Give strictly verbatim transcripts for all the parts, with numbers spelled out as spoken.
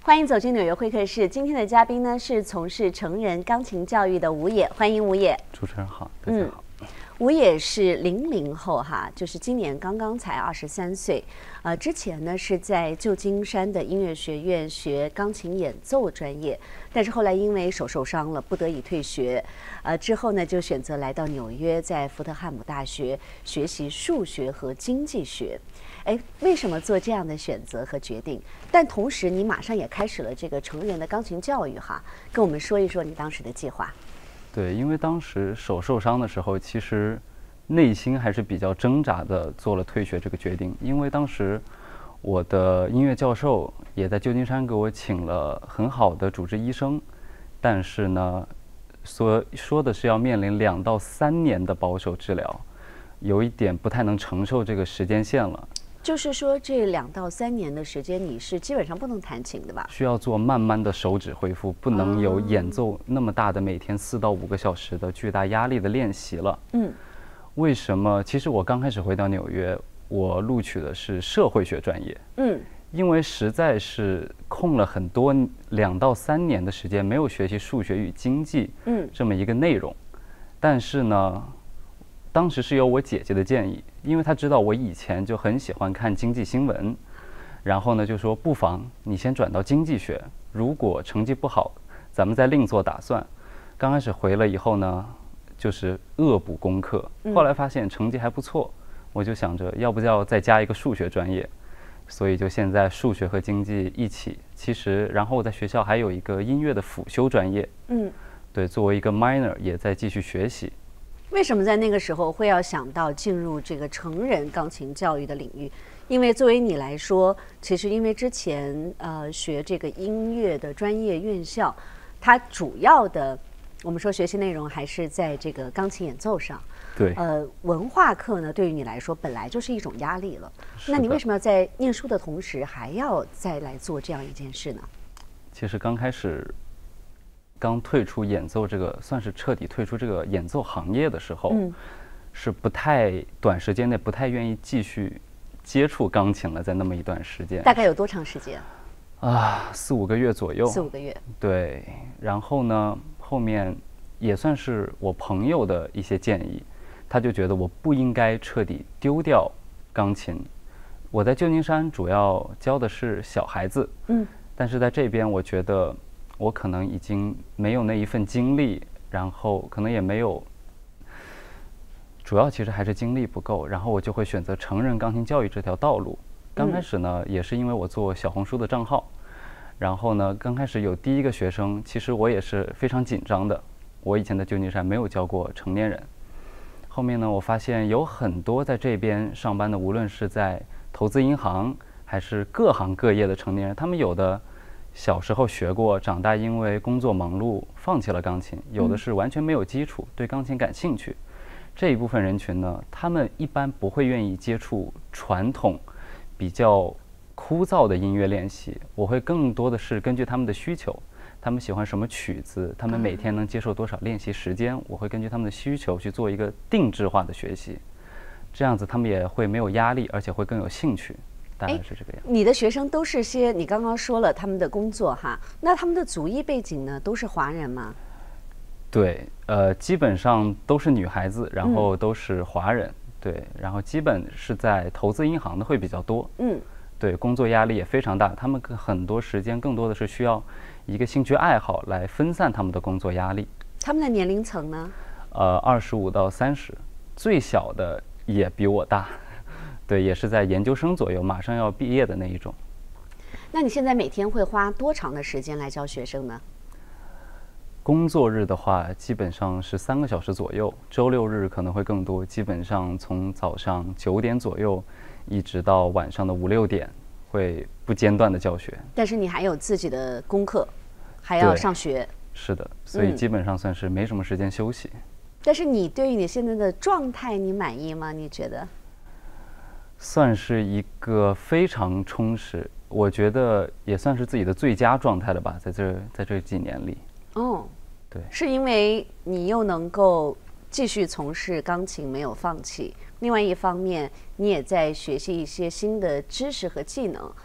欢迎走进纽约会客室。今天的嘉宾呢是从事成人钢琴教育的吴野，欢迎吴野。 主持人好，大家好。 嗯，吴野是零零后哈，就是今年刚刚才二十三岁。呃，之前呢是在旧金山的音乐学院学钢琴演奏专业，但是后来因为手受伤了，不得已退学。呃，之后呢就选择来到纽约，在福特汉姆大学学习数学和经济学。哎，为什么做这样的选择和决定？但同时，你马上也开始了这个成人的钢琴教育哈，跟我们说一说你当时的计划。 对，因为当时手受伤的时候，其实内心还是比较挣扎的，做了退学这个决定。因为当时我的音乐教授也在旧金山给我请了很好的主治医生，但是呢，所说的是要面临两到三年的保守治疗，有一点不太能承受这个时间线了。 就是说，这两到三年的时间，你是基本上不能弹琴的吧？ 需要做慢慢的手指恢复，不能有演奏那么大的每天四到五个小时的巨大压力的练习了。嗯，为什么？其实我刚开始回到纽约，我录取的是社会学专业。嗯，因为实在是空了很多两到三年的时间，没有学习数学与经济，嗯，这么一个内容。但是呢，当时是有我姐姐的建议，因为她知道我以前就很喜欢看经济新闻，然后呢就说不妨你先转到经济学，如果成绩不好，咱们再另做打算。刚开始回了以后呢，就是恶补功课，后来发现成绩还不错，我就想着要不要再加一个数学专业，所以就现在数学和经济一起。其实，然后我在学校还有一个音乐的辅修专业，嗯，对，作为一个 minor 也在继续学习。 为什么在那个时候会要想到进入这个成人钢琴教育的领域？因为作为你来说，其实因为之前呃学这个音乐的专业院校，它主要的我们说学习内容还是在这个钢琴演奏上。 对。 呃，文化课呢，对于你来说本来就是一种压力了。那你为什么要在念书的同时还要再来做这样一件事呢？ 其实刚开始。刚退出演奏这个，算是彻底退出这个演奏行业的时候，嗯、是不太短时间内不太愿意继续接触钢琴了，在那么一段时间。 大概有多长时间？ 啊，四五个月左右。 四五个月。 对，然后呢，后面也算是我朋友的一些建议，他就觉得我不应该彻底丢掉钢琴。我在旧金山主要教的是小孩子，嗯，但是在这边我觉得。我可能已经没有那一份精力，然后可能也没有，主要其实还是精力不够，然后我就会选择成人钢琴教育这条道路。刚开始呢，也是因为我做小红书的账号，然后呢，刚开始有第一个学生，其实我也是非常紧张的。我以前在旧金山没有教过成年人，后面呢，我发现有很多在这边上班的，无论是在投资银行还是各行各业的成年人，他们有的。小时候学过，长大因为工作忙碌放弃了钢琴，有的是完全没有基础，对钢琴感兴趣。这一部分人群呢，他们一般不会愿意接触传统、比较枯燥的音乐练习。我会更多的是根据他们的需求，他们喜欢什么曲子，他们每天能接受多少练习时间，我会根据他们的需求去做一个定制化的学习。这样子他们也会没有压力，而且会更有兴趣。大概是这个样。 你的学生都是些你刚刚说了他们的工作哈，那他们的族裔背景呢，都是华人吗？ 对，呃，基本上都是女孩子，然后都是华人，嗯、对，然后基本是在投资银行的会比较多，嗯，对，工作压力也非常大，他们很多时间更多的是需要一个兴趣爱好来分散他们的工作压力。 他们的年龄层呢？ 呃，二十五到三十，最小的也比我大。对，也是在研究生左右，马上要毕业的那一种。 那你现在每天会花多长的时间来教学生呢？ 工作日的话，基本上是三个小时左右，周六日可能会更多，基本上从早上九点左右，一直到晚上的五六点，会不间断的教学。 但是你还有自己的功课，还要上学。 是的，所以基本上算是没什么时间休息。 嗯、但是你对于你现在的状态，你满意吗？你觉得？ 算是一个非常充实，我觉得也算是自己的最佳状态了吧，在这在这几年里。 哦， 对， 是因为你又能够继续从事钢琴，没有放弃；另外一方面，你也在学习一些新的知识和技能，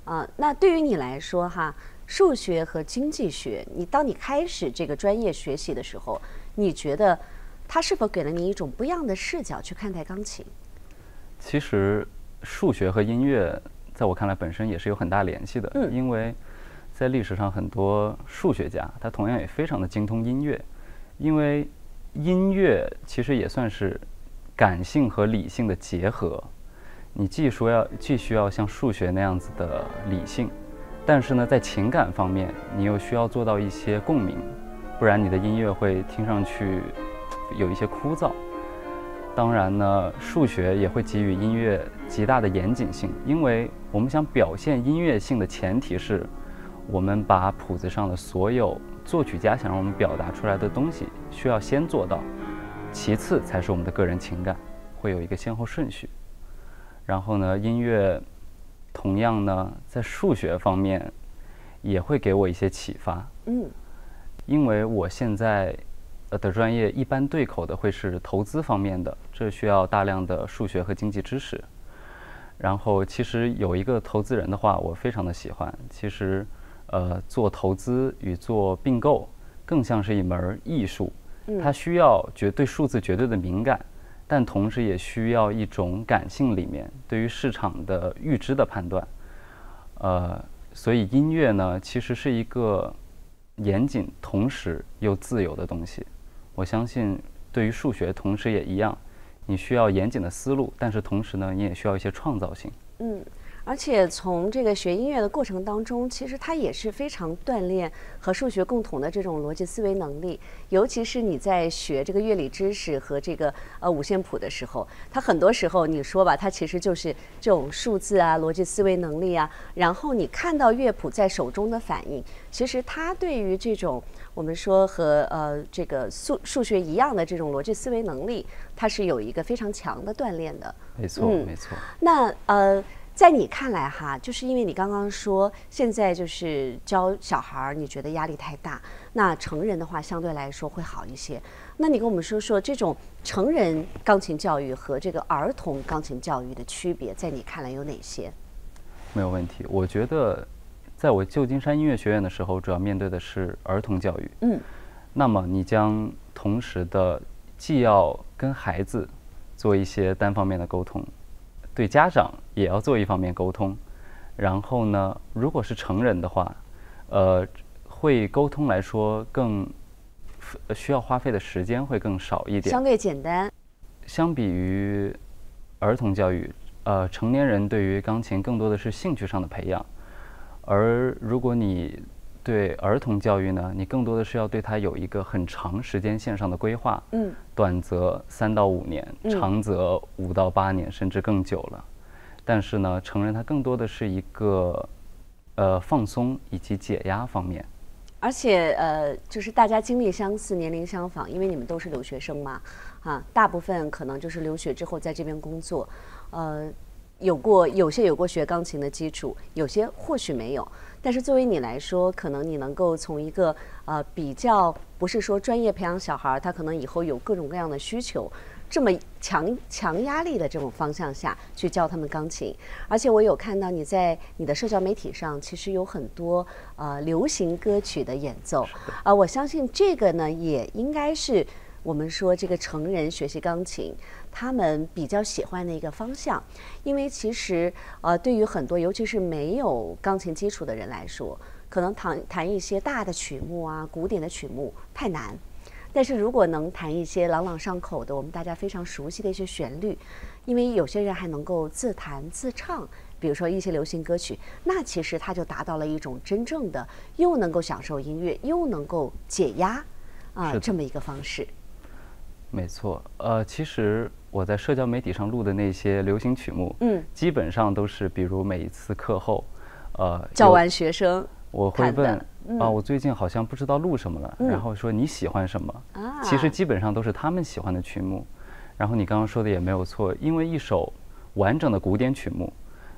啊、那对于你来说哈，数学和经济学，你当你开始这个专业学习的时候，你觉得它是否给了你一种不一样的视角去看待钢琴？ 其实数学和音乐在我看来本身也是有很大联系的， 嗯、 因为在历史上很多数学家他同样也非常的精通音乐，因为音乐其实也算是感性和理性的结合。你既说要既需要像数学那样子的理性，但是呢，在情感方面，你又需要做到一些共鸣，不然你的音乐会听上去有一些枯燥。当然呢，数学也会给予音乐极大的严谨性，因为我们想表现音乐性的前提是，我们把谱子上的所有作曲家想让我们表达出来的东西需要先做到，其次才是我们的个人情感，会有一个先后顺序。然后呢，音乐同样呢，在数学方面也会给我一些启发。嗯，因为我现在的专业一般对口的会是投资方面的，这需要大量的数学和经济知识。然后其实有一个投资人的话，我非常的喜欢。其实，呃，做投资与做并购更像是一门艺术，它需要绝对数字绝对的敏感。但同时也需要一种感性里面对于市场的预知的判断，呃，所以音乐呢，其实是一个严谨同时又自由的东西。我相信对于数学同时也一样，你需要严谨的思路，但是同时呢，你也需要一些创造性。 嗯。而且从这个学音乐的过程当中，其实它也是非常锻炼和数学共同的这种逻辑思维能力。尤其是你在学这个乐理知识和这个呃五线谱的时候，它很多时候你说吧，它其实就是这种数字啊、逻辑思维能力啊。然后你看到乐谱在手中的反应，其实它对于这种我们说和呃这个数数学一样的这种逻辑思维能力，它是有一个非常强的锻炼的。 没错，嗯、没错。 那呃。在你看来哈，就是因为你刚刚说现在就是教小孩，你觉得压力太大，那成人的话相对来说会好一些。那你跟我们说说这种成人钢琴教育和这个儿童钢琴教育的区别，在你看来有哪些？ 没有问题。我觉得在我旧金山音乐学院的时候，主要面对的是儿童教育。嗯，那么你将同时的既要跟孩子做一些单方面的沟通，对家长也要做一方面沟通，然后呢，如果是成人的话，呃，会沟通来说更需要花费的时间会更少一点， 相对简单。 相比于儿童教育，呃，成年人对于钢琴更多的是兴趣上的培养，而如果你对儿童教育呢，你更多的是要对他有一个很长时间线上的规划，嗯，短则三到五年，长则五到八年，甚至更久了。但是呢，成人他更多的是一个呃放松以及解压方面。 而且呃，就是大家经历相似，年龄相仿，因为你们都是留学生嘛，啊，大部分可能就是留学之后在这边工作，呃，有过有些有过学钢琴的基础，有些或许没有。但是作为你来说，可能你能够从一个呃比较不是说专业培养小孩，他可能以后有各种各样的需求，这么强强压力的这种方向下去教他们钢琴。而且我有看到你在你的社交媒体上，其实有很多呃流行歌曲的演奏，啊、呃，我相信这个呢也应该是我们说这个成人学习钢琴他们比较喜欢的一个方向。因为其实呃对于很多尤其是没有钢琴基础的人来说，可能弹弹一些大的曲目啊、古典的曲目太难，但是如果能弹一些朗朗上口的我们大家非常熟悉的一些旋律，因为有些人还能够自弹自唱，比如说一些流行歌曲，那其实它就达到了一种真正的又能够享受音乐又能够解压啊、呃、这么一个方式。 没错，呃，其实我在社交媒体上录的那些流行曲目，嗯，基本上都是比如每一次课后，呃， 教完学生， 我会问、嗯、啊，我最近好像不知道录什么了，嗯、然后说你喜欢什么、啊？其实基本上都是他们喜欢的曲目。然后你刚刚说的也没有错，因为一首完整的古典曲目，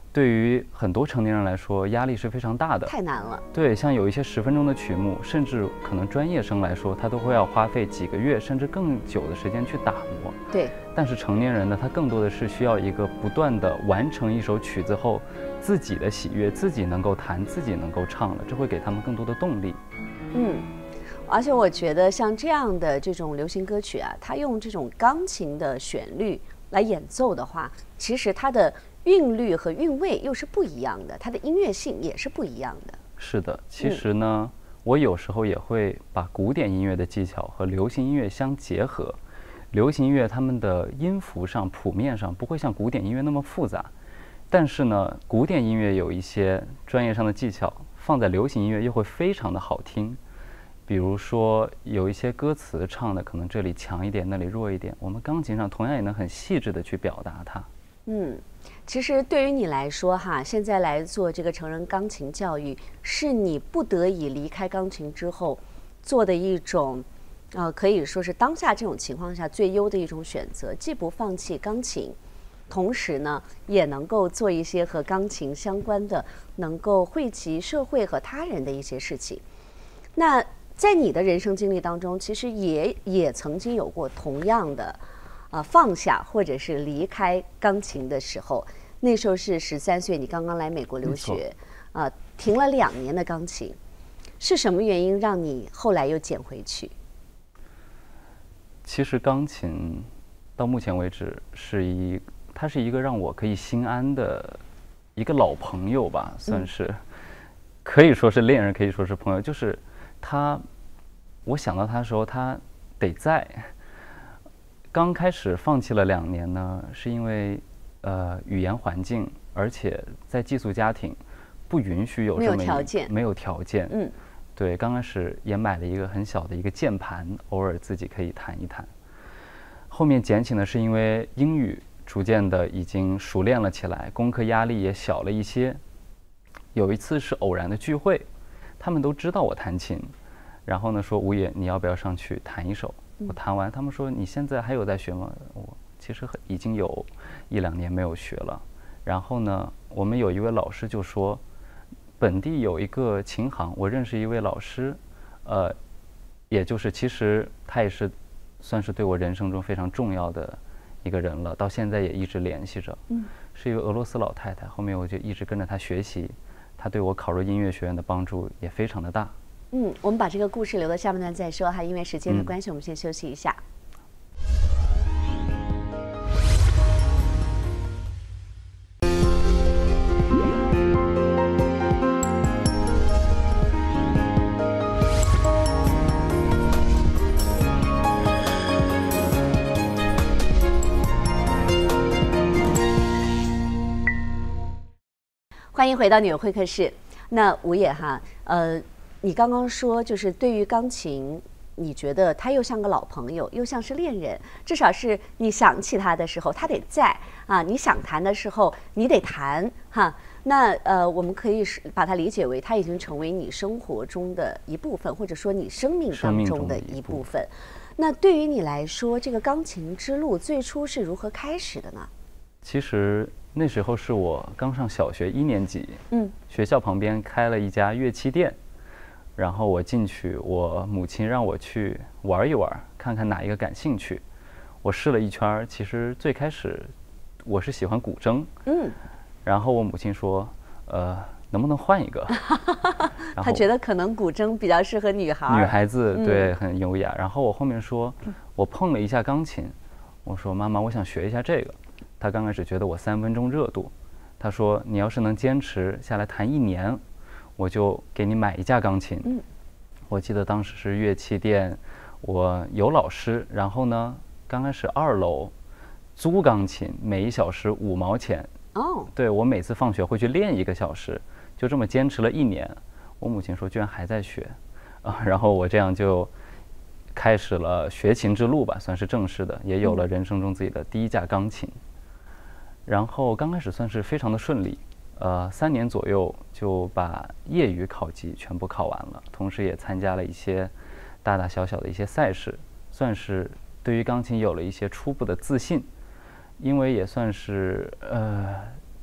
对于很多成年人来说，压力是非常大的， 太难了。 对，像有一些十分钟的曲目，甚至可能专业生来说，他都会要花费几个月甚至更久的时间去打磨。 对。 但是成年人呢，他更多的是需要一个不断的完成一首曲子后，自己的喜悦，自己能够弹，自己能够唱了，这会给他们更多的动力。 嗯。而且我觉得像这样的这种流行歌曲啊，它用这种钢琴的旋律来演奏的话，其实它的韵律和韵味又是不一样的，它的音乐性也是不一样的。 是的，其实呢、嗯、我有时候也会把古典音乐的技巧和流行音乐相结合。流行音乐它们的音符上谱面上不会像古典音乐那么复杂，但是呢古典音乐有一些专业上的技巧放在流行音乐又会非常的好听。比如说有一些歌词唱的可能这里强一点那里弱一点，我们钢琴上同样也能很细致的去表达它。 嗯，其实对于你来说哈，现在来做这个成人钢琴教育，是你不得已离开钢琴之后做的一种，呃，可以说是当下这种情况下最优的一种选择，既不放弃钢琴，同时呢，也能够做一些和钢琴相关的，能够惠及社会和他人的一些事情。那在你的人生经历当中，其实也也曾经有过同样的。呃，放下或者是离开钢琴的时候，那时候是十三岁，你刚刚来美国留学，啊、呃，停了两年的钢琴，是什么原因让你后来又捡回去？ 其实钢琴到目前为止是一，它是一个让我可以心安的一个老朋友吧，算是，嗯、可以说是恋人，可以说是朋友。就是他，我想到他的时候，他得在。刚开始放弃了两年呢，是因为呃语言环境，而且在寄宿家庭不允许有这么一没有条件， 没有条件。 嗯， 对，刚开始也买了一个很小的一个键盘，偶尔自己可以弹一弹。后面捡起呢，是因为英语逐渐的已经熟练了起来，功课压力也小了一些。有一次是偶然的聚会，他们都知道我弹琴，然后呢说吴野，你要不要上去弹一首？我弹完，他们说你现在还有在学吗？我其实已经有一两年没有学了。然后呢，我们有一位老师就说，本地有一个琴行，我认识一位老师，呃，也就是其实他也是算是对我人生中非常重要的一个人了，到现在也一直联系着。嗯，是一个俄罗斯老太太。后面我就一直跟着她学习，她对我考入音乐学院的帮助也非常的大。 嗯，我们把这个故事留到下半段再说哈，因为时间的关系，我们先休息一下。欢迎回到纽约会客室。那吴野哈，呃。你刚刚说，就是对于钢琴，你觉得他又像个老朋友，又像是恋人，至少是你想起他的时候，他得在啊；你想弹的时候，你得弹哈。那呃，我们可以是把它理解为，他已经成为你生活中的一部分，或者说你生命当中的一部分。那对于你来说，这个钢琴之路最初是如何开始的呢？ 其实那时候是我刚上小学一年级，嗯，学校旁边开了一家乐器店。然后我进去，我母亲让我去玩一玩，看看哪一个感兴趣。我试了一圈，其实最开始我是喜欢古筝，嗯，然后我母亲说，呃，能不能换一个？ 她觉得可能古筝比较适合女孩。 女孩子对，很优雅。然后我后面说，我碰了一下钢琴，我说妈妈，我想学一下这个。她刚开始觉得我三分钟热度，她说你要是能坚持下来弹一年。我就给你买一架钢琴。嗯，我记得当时是乐器店，我有老师，然后呢，刚开始二楼租钢琴，每一小时五毛钱。哦，对，我每次放学会去练一个小时，就这么坚持了一年。我母亲说居然还在学，啊，然后我这样就开始了学琴之路吧，算是正式的，也有了人生中自己的第一架钢琴。然后刚开始算是非常的顺利。呃，三年左右就把业余考级全部考完了，同时也参加了一些大大小小的一些赛事，算是对于钢琴有了一些初步的自信。因为也算是呃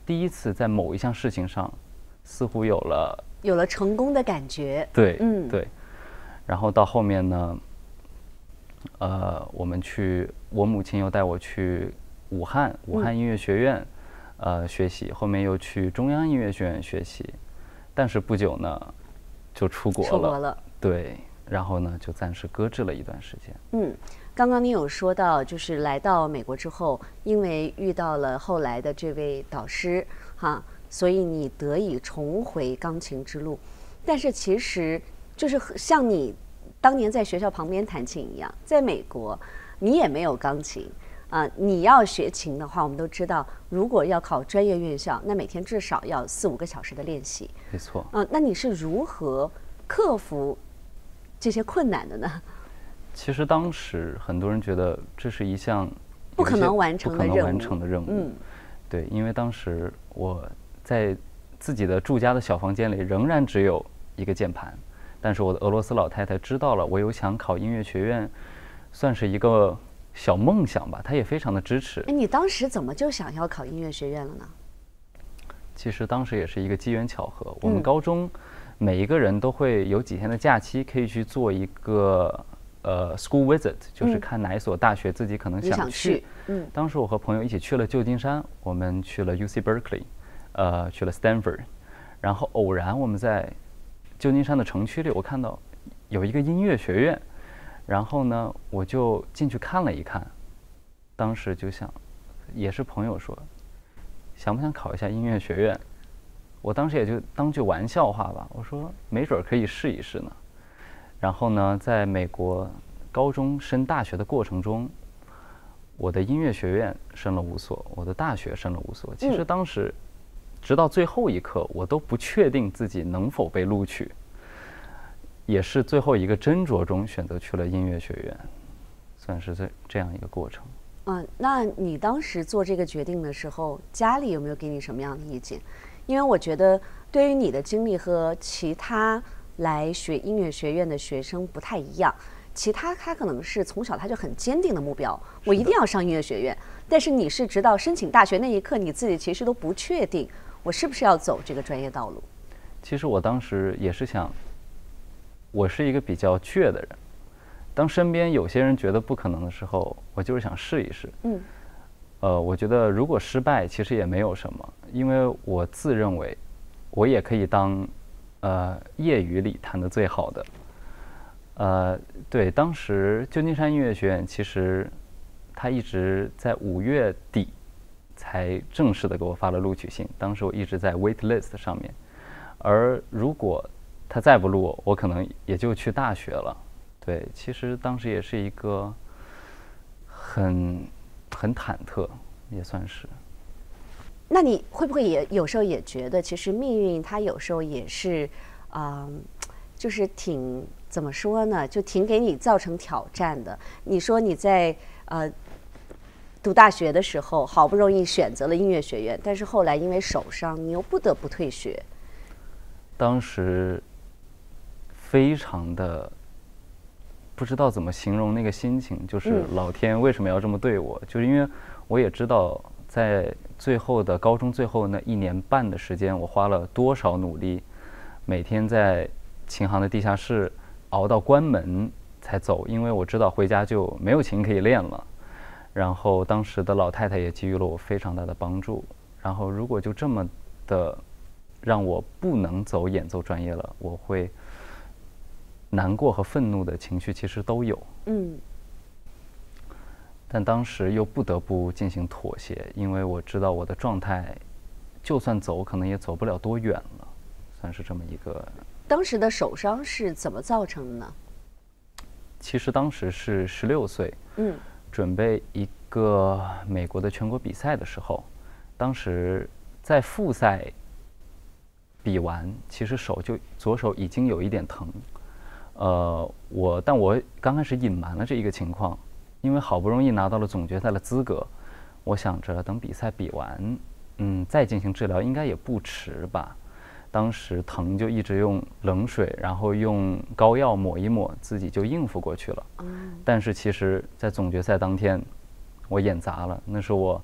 第一次在某一项事情上，似乎有了有了成功的感觉。 对， 嗯， 对。然后到后面呢，呃，我们去，我母亲又带我去武汉，武汉音乐学院，嗯、呃，学习。后面又去中央音乐学院学习，但是不久呢，就出国了。 出国了。 对，然后呢，就暂时搁置了一段时间。 嗯，刚刚你有说到，就是来到美国之后，因为遇到了后来的这位导师，哈，所以你得以重回钢琴之路。但是其实就是像你当年在学校旁边弹琴一样，在美国你也没有钢琴啊、呃。你要学琴的话，我们都知道，如果要考专业院校，那每天至少要四五个小时的练习。 没错。 嗯、呃，那你是如何克服这些困难的呢？ 其实当时很多人觉得这是一项不可能完成的任务。 不可能完成的任务。嗯，对，因为当时我在自己的住家的小房间里，仍然只有一个键盘，但是我的俄罗斯老太太知道了我有想考音乐学院，算是一个小梦想吧，她也非常的支持。 哎，你当时怎么就想要考音乐学院了呢？ 其实当时也是一个机缘巧合，我们高中每一个人都会有几天的假期，可以去做一个呃 school visit， 就是看哪一所大学自己可能想去。 想去嗯， 当时我和朋友一起去了旧金山，我们去了 U C Berkeley， 呃，去了 Stanford， 然后偶然我们在旧金山的城区里，我看到有一个音乐学院，然后呢，我就进去看了一看，当时就想，也是朋友说，想不想考一下音乐学院？我当时也就当句玩笑话吧，我说没准可以试一试呢。然后呢，在美国高中升大学的过程中，我的音乐学院升了五所，我的大学升了五所。其实当时，直到最后一刻，我都不确定自己能否被录取，也是最后一个斟酌中选择去了音乐学院，算是这这样一个过程。 啊，那你当时做这个决定的时候，家里有没有给你什么样的意见？因为我觉得对于你的经历和其他来学音乐学院的学生不太一样，其他他可能是从小他就很坚定的目标，我一定要上音乐学院。但是你是直到申请大学那一刻，你自己其实都不确定我是不是要走这个专业道路。 其实我当时也是想，我是一个比较倔的人，当身边有些人觉得不可能的时候，我就是想试一试。嗯。呃，我觉得如果失败，其实也没有什么，因为我自认为，我也可以当，呃，业余里弹得最好的。呃，对，当时旧金山音乐学院其实，他一直在五月底，才正式的给我发了录取信。当时我一直在 wait list 上面，而如果他再不录我，我可能也就去大学了。对，其实当时也是一个很。很忐忑，也算是。 那你会不会也有时候也觉得，其实命运它有时候也是，啊、呃，就是挺怎么说呢，就挺给你造成挑战的。你说你在呃读大学的时候，好不容易选择了音乐学院，但是后来因为手伤，你又不得不退学。 当时非常的。不知道怎么形容那个心情，就是老天为什么要这么对我？嗯、就是因为我也知道，在最后的高中最后那一年半的时间，我花了多少努力，每天在琴行的地下室熬到关门才走，因为我知道回家就没有琴可以练了。然后当时的老太太也给予了我非常大的帮助。然后如果就这么的让我不能走演奏专业了，我会。难过和愤怒的情绪其实都有，嗯，但当时又不得不进行妥协，因为我知道我的状态，就算走，可能也走不了多远了，算是这么一个。 当时的手伤是怎么造成的呢？ 其实当时是十六岁，嗯，准备一个美国的全国比赛的时候，当时在复赛比完，其实手就左手已经有一点疼。呃，我但我刚开始隐瞒了这一个情况，因为好不容易拿到了总决赛的资格，我想着等比赛比完，嗯，再进行治疗应该也不迟吧。当时疼就一直用冷水，然后用膏药抹一抹，自己就应付过去了。嗯。但是其实，在总决赛当天，我演砸了，那是我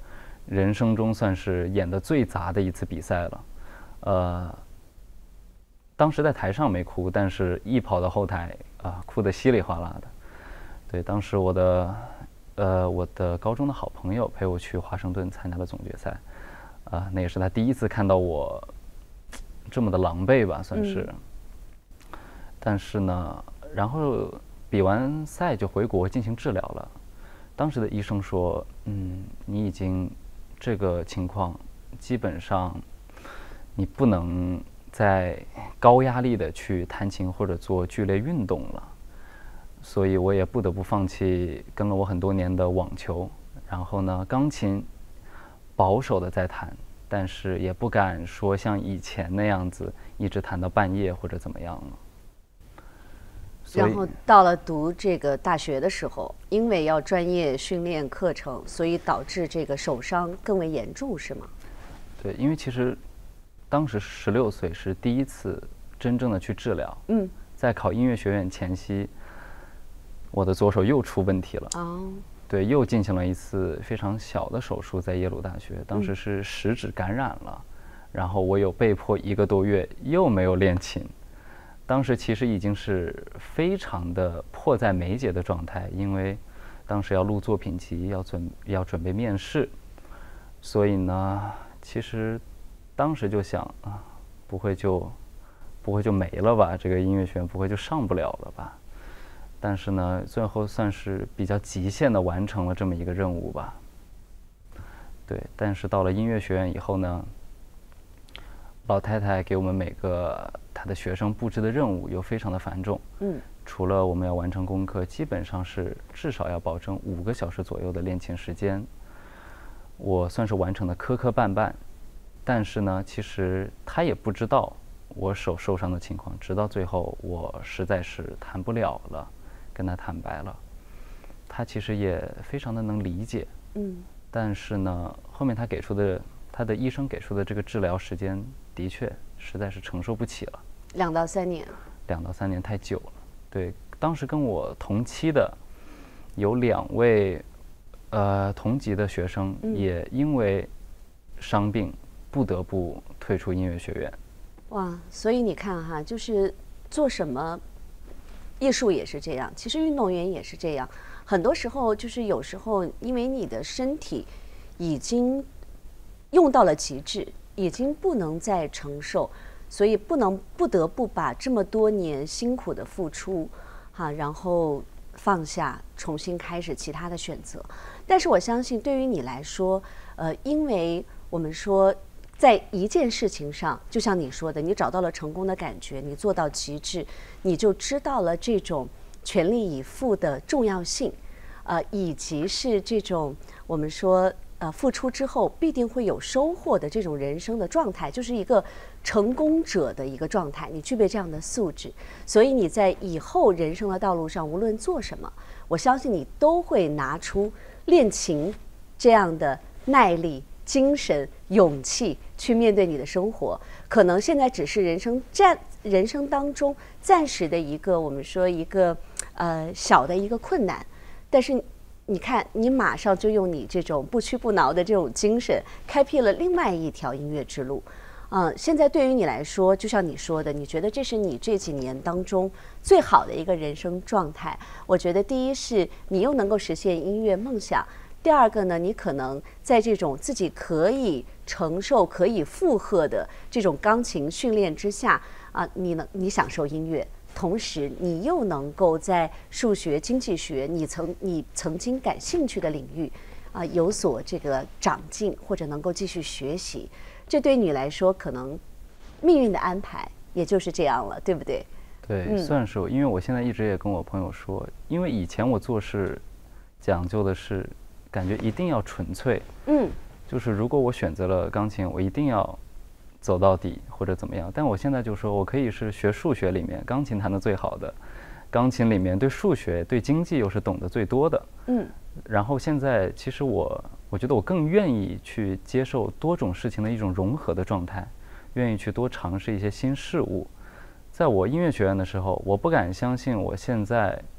人生中算是演得最杂的一次比赛了。呃，当时在台上没哭，但是一跑到后台啊、哭得稀里哗啦的。对，当时我的呃我的高中的好朋友陪我去华盛顿参加了总决赛，啊、那也是他第一次看到我这么的狼狈吧，算是。嗯、但是呢，然后比完赛就回国进行治疗了。当时的医生说，嗯，你已经这个情况，基本上你不能再高压力的去弹琴或者做剧烈运动了，所以我也不得不放弃跟了我很多年的网球。然后呢，钢琴保守的在弹，但是也不敢说像以前那样子一直弹到半夜或者怎么样了。 然后到了读这个大学的时候，因为要专业训练课程，所以导致这个手伤更为严重，是吗？ 对，因为其实当时十六岁是第一次真正的去治疗。嗯，在考音乐学院前夕，我的左手又出问题了。哦，对，又进行了一次非常小的手术，在耶鲁大学，当时是食指感染了，嗯、然后我有被迫一个多月又没有练琴。当时其实已经是非常的迫在眉睫的状态，因为当时要录作品集，要准要准备面试，所以呢，其实当时就想啊，不会就不会就没了吧？这个音乐学院不会就上不了了吧？但是呢，最后算是比较极限的完成了这么一个任务吧。对，但是到了音乐学院以后呢，老太太给我们每个她的学生布置的任务又非常的繁重。嗯，除了我们要完成功课，基本上是至少要保证五个小时左右的练琴时间。我算是完成的磕磕绊绊，但是呢，其实她也不知道我手受伤的情况，直到最后我实在是弹不了了，跟她坦白了，她其实也非常的能理解。嗯，但是呢，后面她给出的她的医生给出的这个治疗时间，的确实在是承受不起了。 两到三年。 两到三年太久了。对，当时跟我同期的有两位呃同级的学生，嗯、也因为伤病不得不退出音乐学院。 哇，所以你看哈，就是做什么，艺术也是这样，其实运动员也是这样。很多时候就是有时候，因为你的身体已经用到了极致，已经不能再承受，所以不能不得不把这么多年辛苦的付出，哈，然后放下，重新开始其他的选择。但是我相信，对于你来说，呃，因为我们说，在一件事情上，就像你说的，你找到了成功的感觉，你做到极致，你就知道了这种全力以赴的重要性，呃，以及是这种我们说呃付出之后必定会有收获的这种人生的状态，就是一个成功者的一个状态。你具备这样的素质，所以你在以后人生的道路上，无论做什么，我相信你都会拿出练琴这样的耐力、精神、勇气去面对你的生活。可能现在只是人生暂人生当中暂时的一个我们说一个呃小的一个困难，但是你看，你马上就用你这种不屈不挠的这种精神，开辟了另外一条音乐之路。嗯、呃，现在对于你来说，就像你说的，你觉得这是你这几年当中最好的一个人生状态。我觉得第一是你又能够实现音乐梦想，第二个呢，你可能在这种自己可以承受、可以负荷的这种钢琴训练之下啊，你能你享受音乐。同时，你又能够在数学、经济学你曾你曾经感兴趣的领域，啊、呃，有所这个长进，或者能够继续学习，这对你来说，可能命运的安排也就是这样了，对不对？ 对，嗯、算是。因为我现在一直也跟我朋友说，因为以前我做事讲究的是，感觉一定要纯粹，嗯，就是如果我选择了钢琴，我一定要走到底或者怎么样。但我现在就说，我可以是学数学里面钢琴弹得最好的，钢琴里面对数学对经济又是懂得最多的。嗯，然后现在其实我我觉得我更愿意去接受多种事情的一种融合的状态，愿意去多尝试一些新事物。在我音乐学院的时候，我不敢相信我现在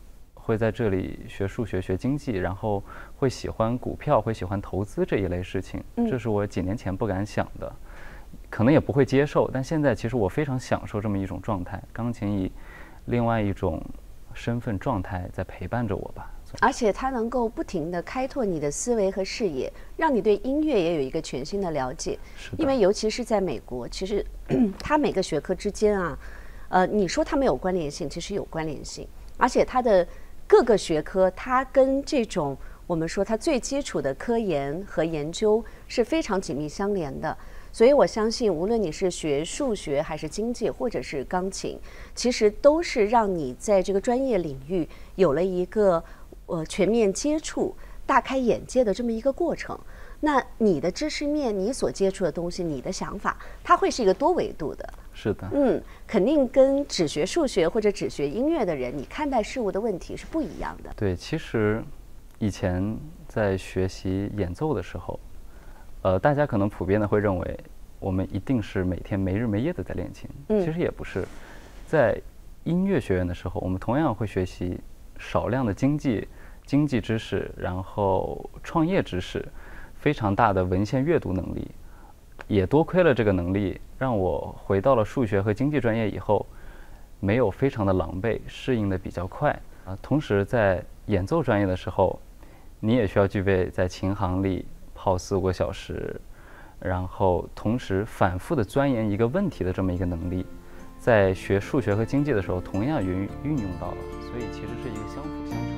会在这里学数学、学经济，然后会喜欢股票，会喜欢投资这一类事情。这是我几年前不敢想的，可能也不会接受。但现在其实我非常享受这么一种状态，钢琴以另外一种身份状态在陪伴着我吧。 而且它能够不停地开拓你的思维和视野，让你对音乐也有一个全新的了解。因为尤其是在美国，其实它每个学科之间啊，呃，你说它没有关联性，其实有关联性。而且它的各个学科，它跟这种我们说它最基础的科研和研究是非常紧密相连的。所以我相信，无论你是学数学还是经济，或者是钢琴，其实都是让你在这个专业领域有了一个呃全面接触、大开眼界的这么一个过程。那你的知识面，你所接触的东西，你的想法，它会是一个多维度的。 是的， 嗯，肯定跟只学数学或者只学音乐的人，你看待事物的问题是不一样的。 对，其实以前在学习演奏的时候，呃，大家可能普遍的会认为我们一定是每天没日没夜的在练琴。嗯，其实也不是。在音乐学院的时候，我们同样会学习少量的经济经济知识，然后创业知识，非常大的文献阅读能力。也多亏了这个能力，让我回到了数学和经济专业以后，没有非常的狼狈，适应的比较快啊。同时在演奏专业的时候，你也需要具备在琴行里泡四五个小时，然后同时反复的钻研一个问题的这么一个能力，在学数学和经济的时候同样运运用到了，所以其实是一个相辅相成。